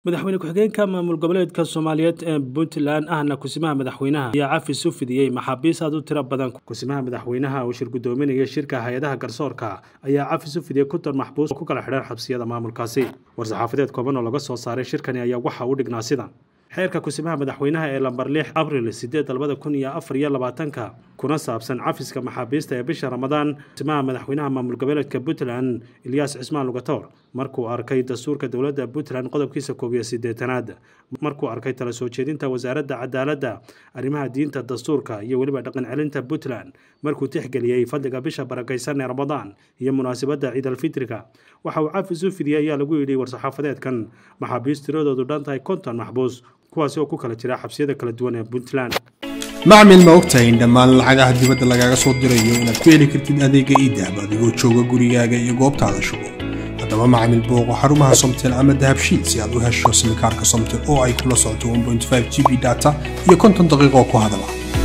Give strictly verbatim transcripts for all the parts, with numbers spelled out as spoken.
madaxweyne ku-xigeenka maamul goboleedka Soomaaliyeed ee Puntland ahna kusimaha madaxweynaha ayaa cafis u fidiyay maxaabiis aad u tiro badan kusimaha madaxweynaha oo shir gudoominaya shirka hay'adaha garsoorka ayaa cafis u fidiyay konton maxbuus ku kala xidhan xabsiyada maamulkaasi war-saxaafadeed kooban oo laga soo saaray shirkani ayaa waxa uu dhignaa sidan xeerka kusimaha madaxweynaha ee lambar lix abriil sideed labada kun iyo afar iyo labaatanka kuna saabsan cafiska maxaabiista ee bisha Ramadaan kusimaha madaxweynaha maamul goboleedka Puntland Ilyas Cismaan Lugator markuu arkay dastuurka dawladda Puntland qodobkiisa koob iyo siddeetanaad markuu arkay tala soo jeedinta wasaaradda cadaaladda arrimaha diinta dastuurka iyo waliba dhaqan celinta Puntland markuu tixgeliyay fadliga bisha barakaysan ee Ramadaan iyo munaasabadda Ciid al-Fitriga waxa uu cafis u fidiyay ayaa lagu yidhi war-saxaafadeedkan maxaabiist tiradoodu dhan tahay konton maxbuus kuwaasi oo ku kala jira xabsiyada kala duwan ee Puntland macmil ma ogtahay in dhammaan lacagaha dibadda lagaga soo dirayo inaad ku heli kartid adeega e-dahab adigoo jooga gurigaaga iyo goobtaada shugo haddaba macmil booqo xarumaha Somtel ama dahabshiil si aad u hesho simikaarka Somtel oo ay kula socoto one point five G B data iyo konton daqiiqo ku hadala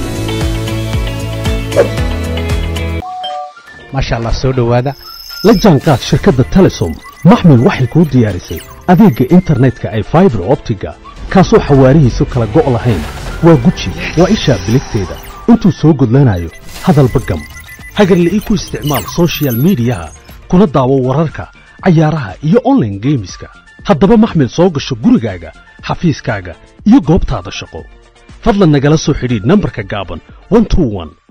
masha Allah soo dhawaada la jaanqaad shirkadda Telesom macmil waxay ku diyaarisay adeega internetka ay fiber optiga kaasoo xawaarihiisu kala go' lahayn waa guji waa isha biligteeda intuu soo gudlanayo hadalba gam hagarlii ku isticmaal social media kuna daawo wararka ciyaaraha iyo online gameska haddaba maxmil soo gasho gurigaaga xafiiskaaga iyo goobtaada shaqo fadlan nagala soo xidhiidh nambarka gaaban one two one